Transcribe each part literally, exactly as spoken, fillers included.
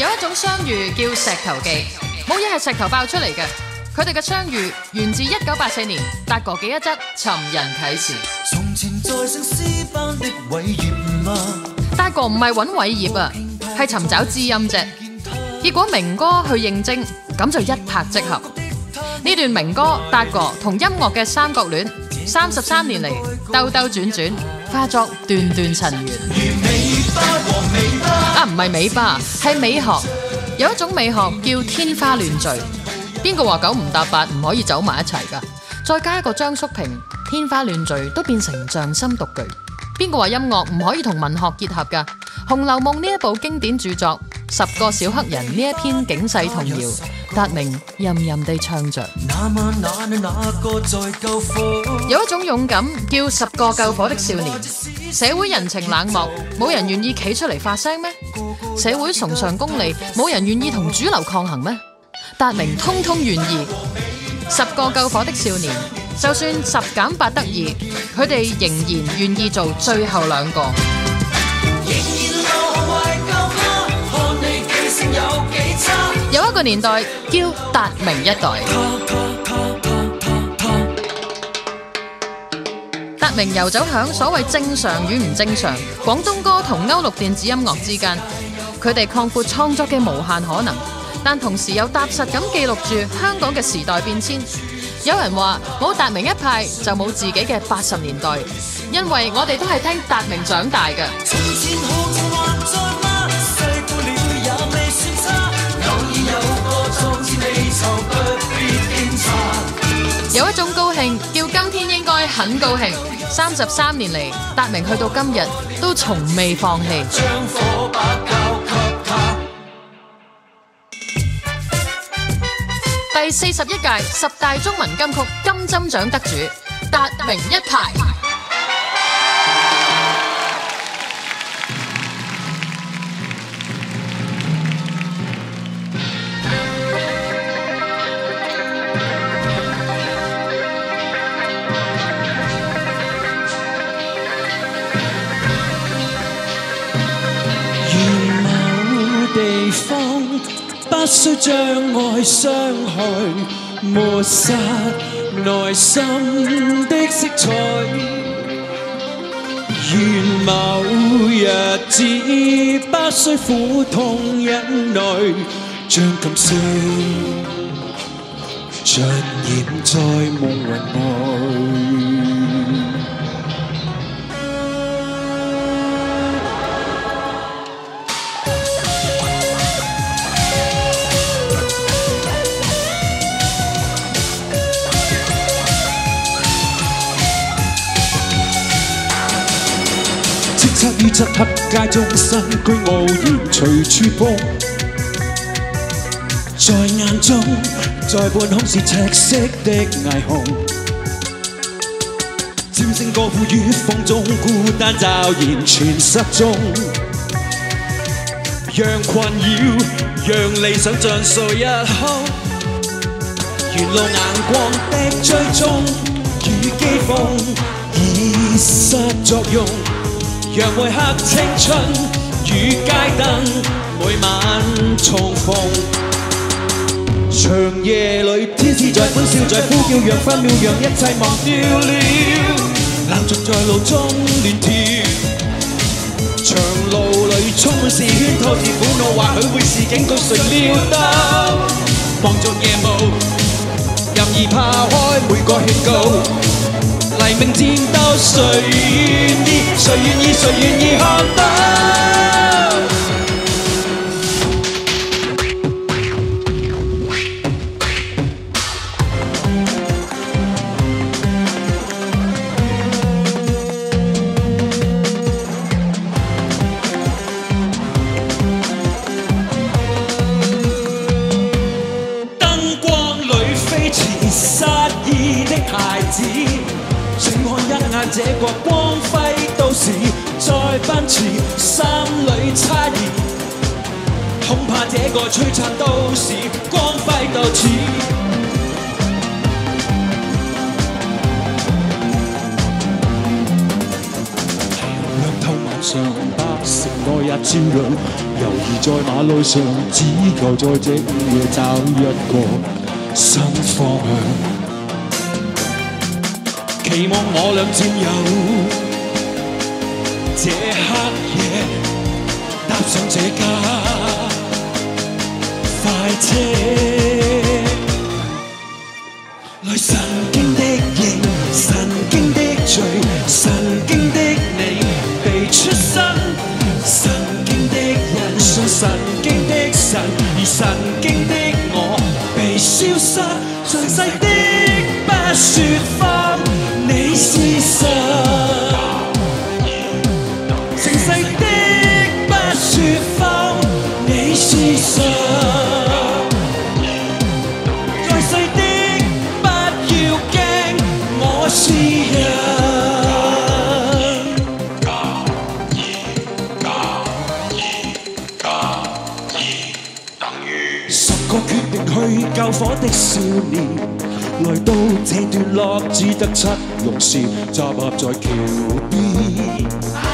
有一種相遇叫石頭記，冇嘢係石頭爆出嚟嘅。佢哋嘅相遇源自一九八四年達哥嘅一則尋人啟事。從前在聖詩班的偉業啊，達哥唔係揾偉業啊，係尋找知音啫。結果明哥去應徵，咁就一拍即合。呢段明哥達哥同音樂嘅三角戀，三十三年嚟兜兜轉轉，化作段段塵緣。啊，唔係尾巴，係美學。有一種美學叫天花亂墜。邊個話九唔搭八唔可以走埋一齊㗎？再加一個張叔平，天花亂墜都變成匠心獨具。邊個話音樂唔可以同文學結合㗎？《紅樓夢》呢一部經典著作，十個小黑人呢一篇警世童謠，達明吟吟地唱着。有一種勇敢叫十個救火的少年。社會人情冷漠，冇人願意企出嚟發聲咩？社會崇尚功利，冇人願意同主流抗衡咩？達明通通願意。十個救火的少年，就算十減八得二，佢哋仍然願意做最後兩個。有一個年代叫達明一代。達明遊走響所謂正常與唔正常，廣東歌同歐陸電子音樂之間，佢哋擴闊創作嘅無限可能。但同時又踏實咁記錄住香港嘅時代變遷。有人話冇達明一派就冇自己嘅八十年代，因為我哋都係聽達明長大嘅。有一種高興叫今天應該很高興。三十三年嚟，達明去到今日都從未放棄。第四十一屆十大中文金曲金針獎得主達明一派。 願某地方不需將愛傷害，抹殺內心的色彩。願某日子不需苦痛忍耐，將感傷盡染在夢魂外。漆於漆黑街中，身居傲然隨處碰，在眼中，在半空是赤色的霓虹，尖聲歌呼於風中，孤單驟然全失蹤，讓困擾，讓理想像數一空，沿路眼光的追蹤與譏諷已失作用。讓每刻青春與街燈每晚重逢，長夜裏天使在歡笑在呼叫，讓分秒讓一切忘掉了，冷峻在路中亂跳，長路裏充滿是圈套是苦惱，或許會是警告，誰料到望着夜霧，任意拋開每個勸告。黎明戰鬥，誰願意？誰願意？誰願意看到？燈光裏飛馳失意的孩子。請看一眼這個光輝都市，再奔馳心裏差異，恐怕這個璀璨都市光輝到此。亮透晚上白色。 愛也焦慮，猶豫在馬路上，只求在這夜找一個新方向。期望我倆戰友，這黑夜搭上這架快車。來神經的認，神經的罪，神經的你被出生，神經的人信神經的神，而神經的我被消失。詳細的不説謊，你是神；誠實的不説謊，你是神。在世的不要驚，我是人。十個決定去救火的少年，來到這段落只得七勇士集合在橋邊。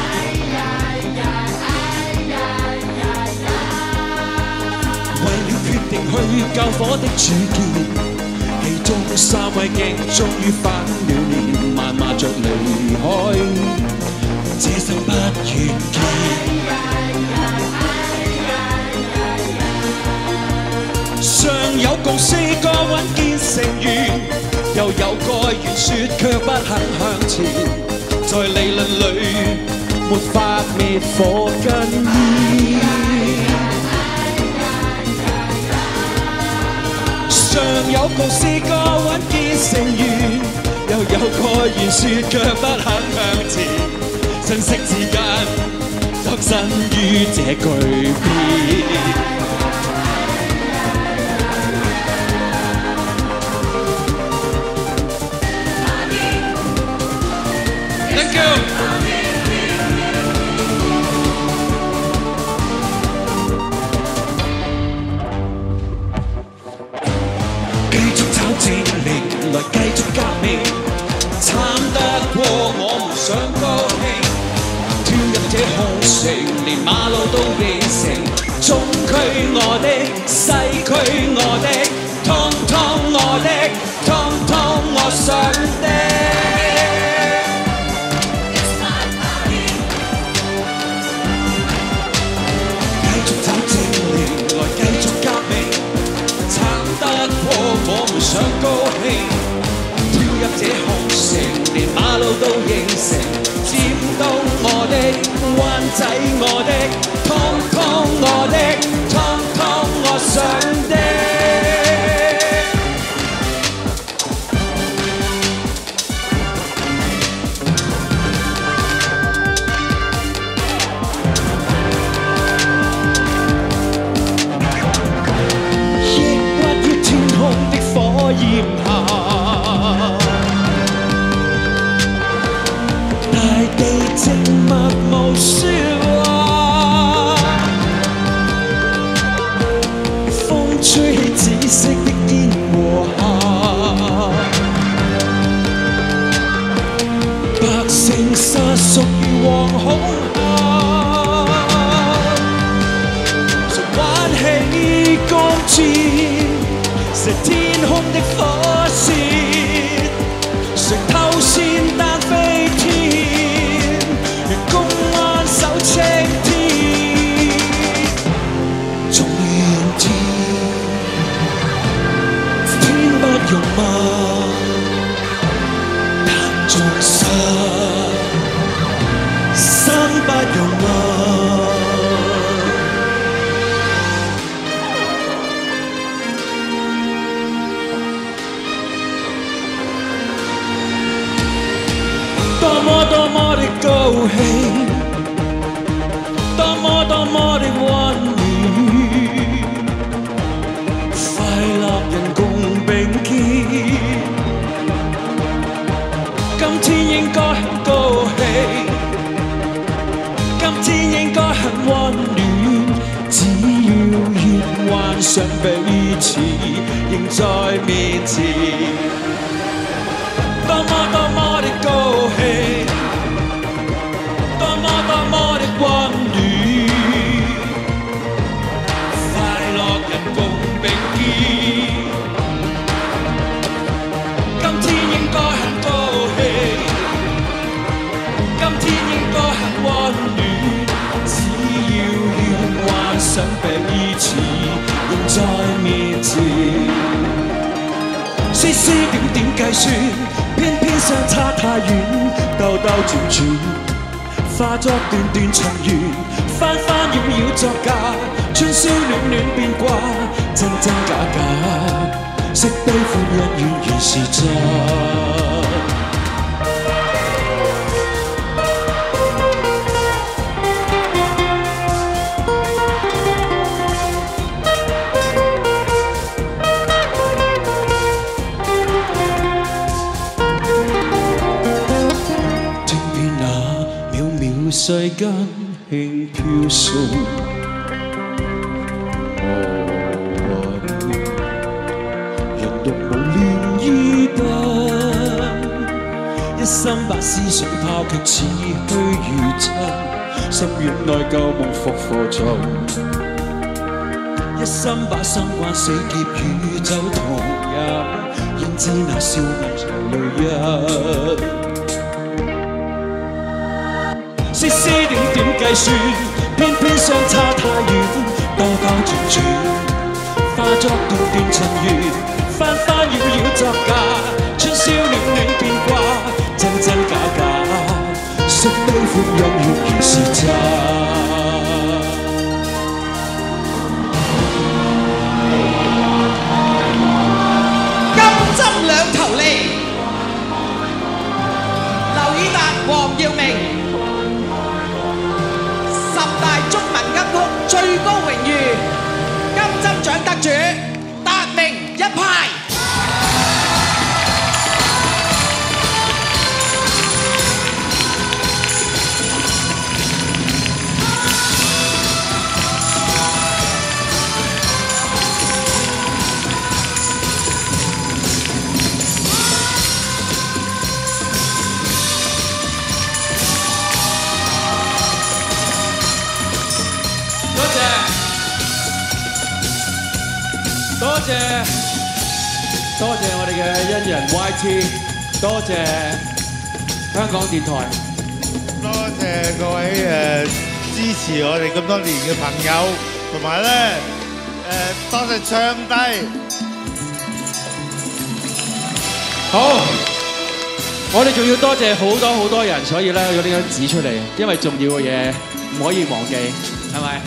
為了決定去救火的主見，其中三位鏡終於翻了臉，謾罵着離開，這生不願見。尚有共四個穩健成員，又有個願説卻不肯向前，在理論裏沒法滅火根煙。尚有共四個穩健成員，又有個願説卻不肯向前，珍惜之間作身於這巨變。Thank you。繼續找證明，來繼續革命，慘得過我唔想高興。跳入這空城，連馬路都應承，中區我的，西區我的，通通我的，通通我想的。我們想高興，跳入這空城，連馬路都應承，佔到我的，灣仔我的，通通我的，通通我想的。火焰下，大地靜默無說話，風吹起紫色的煙和霞，百姓殺屬於惶恐下，誰玩起弓箭？是天空的火線，誰偷先單飛天？願公安守青天，縱願天天不容問，但眾生生不容問。多麼多麼的高興，多麼多麼的溫暖，快樂人共並肩。今天應該很高興，今天應該很溫暖，只要越幻想彼此仍在面前。多麼多麼的高興，多麼多麼的溫暖， 想病依此，仍在面前。絲絲點點計算，偏偏相差太遠，兜兜轉轉，化作段段情緣，翻翻繞繞作假，春宵暖暖變卦，真真假假，惜悲歡恩怨原是真。世間輕飄送何雲，人獨無漣漪燈，一心把思緒拋卻似虛如真，心院內舊夢復浮沉，一心把心關死劫與酒同飲，應知那笑顏長淚印。絲絲點點計算，偏偏相差太遠，兜兜轉轉，化作段段情緣，翻翻繞繞作假，春宵暖暖變卦，真真假假，惜悲歡恩怨原是真。 金針兩頭利，劉以達、黃耀明。中文金曲最高榮譽金針獎得主達明一派。 多謝多謝我哋嘅恩人 Y T， 多謝香港電台， 多謝各位誒支持我哋咁多年嘅朋友，同埋咧誒多謝上帝。 好，我哋仲要多謝好多好多人，所以咧有呢張紙出嚟，因為重要嘅嘢唔可以忘記，係咪？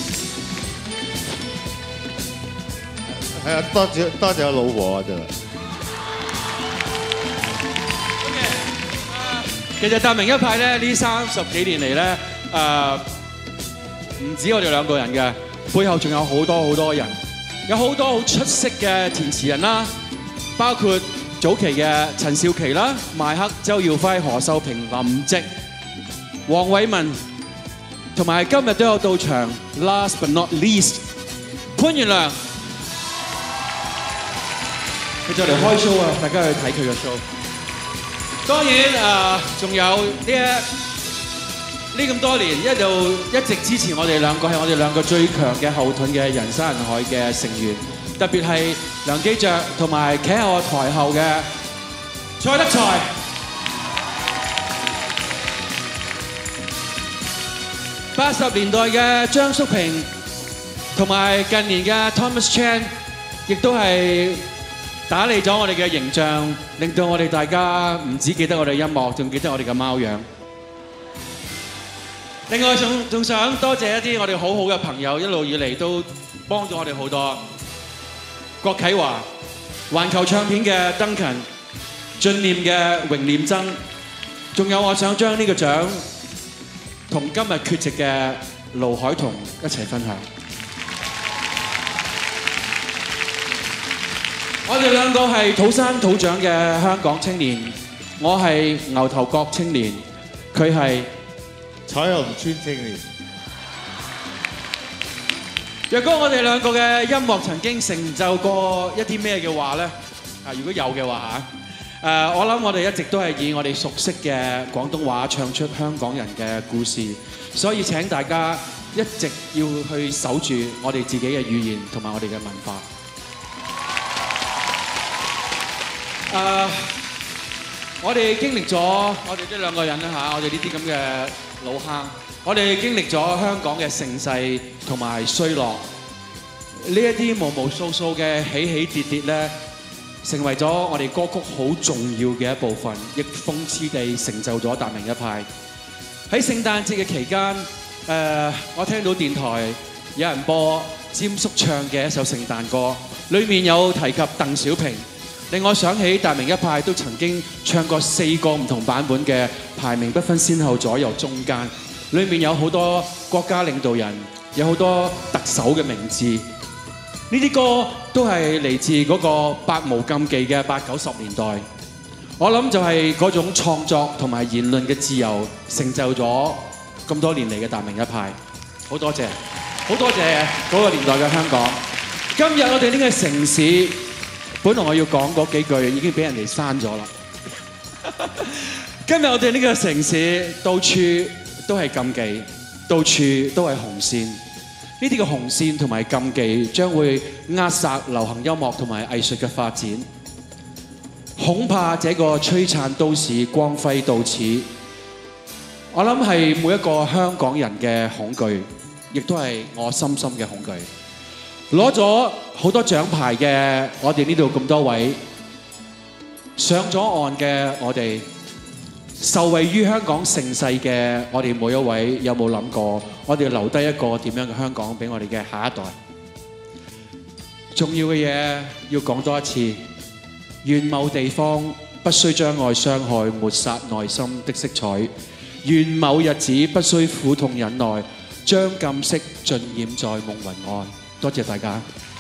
係啊，多謝多謝我老婆啊，真係。其實達明一派咧，呢三十幾年嚟咧，誒唔止我哋兩個人嘅，背後仲有好多好多人，有好多好出色嘅填詞人啦，包括早期嘅陳少琪啦、邁克、周耀輝、何秀平、林夕、黃偉文，同埋今日都有到場 ，last but not least， 潘源良。佢就嚟開 show 啊！大家去睇佢嘅 show。當然誒，仲有呢一呢咁多年一路一直支持我哋兩個，係我哋兩個最強嘅後盾嘅人山人海嘅成員。特別係梁基爵同埋企喺我台後嘅蔡德才。八十年代嘅張叔平同埋近年嘅 Thomas Chan， 亦都係打理咗我哋嘅形象，令到我哋大家唔止記得我哋音樂，仲記得我哋嘅貓樣。另外仲仲想多謝一啲我哋好好嘅朋友，一路以嚟都幫咗我哋好多。郭啟華、環球唱片嘅 Duncan、進念嘅榮念曾，仲有我想將呢個獎同今日缺席嘅盧海彤一齊分享。我哋兩個係土生土長嘅香港青年，我係牛頭角青年，佢係彩虹村青年。 若果我哋兩個嘅音樂曾經成就過一啲咩嘅話呢？啊，如果有嘅話嚇，誒，我諗我哋一直都係以我哋熟悉嘅廣東話唱出香港人嘅故事，所以請大家一直要去守住我哋自己嘅語言同埋我哋嘅文化。誒， 我哋經歷咗，我哋呢兩個人啦嚇，我哋呢啲咁嘅老坑，我哋經歷咗香港嘅盛世同埋衰落，呢一啲無無數數嘅起起跌跌咧，成為咗我哋歌曲好重要嘅一部分，亦諷刺地成就咗達明一派。喺聖誕節嘅期間，誒，我聽到電台有人播詹叔唱嘅一首聖誕歌，裡面有提及鄧小平。令我想起達明一派都曾經唱過四個唔同版本嘅排名不分先後左右中間，裏面有好多國家領導人，有好多特首嘅名字。呢啲歌都係嚟自嗰個百無禁忌嘅八九十年代。我諗就係嗰種創作同埋言論嘅自由，成就咗咁多年嚟嘅達明一派。好多謝，好多謝嗰個年代嘅香港。今日我哋呢個城市。本來我要講嗰幾句已經俾人哋刪咗啦。今日我哋呢個城市到處都係禁忌，到處都係紅線。呢啲嘅紅線同埋禁忌將會扼殺流行音樂同埋藝術嘅發展。恐怕這個璀璨都市光輝到此，我諗係每一個香港人嘅恐懼，亦都係我深深嘅恐懼。攞咗好多獎牌嘅我哋呢度咁多位，上咗岸嘅我哋，受惠於香港盛世嘅我哋每一位，有冇諗過我哋留低一個點樣嘅香港俾我哋嘅下一代？重要嘅嘢要講多一次，願某地方不需將愛傷害抹殺內心的色彩，願某日子不需苦痛忍耐，將禁色盡染在夢雲岸。多謝大家。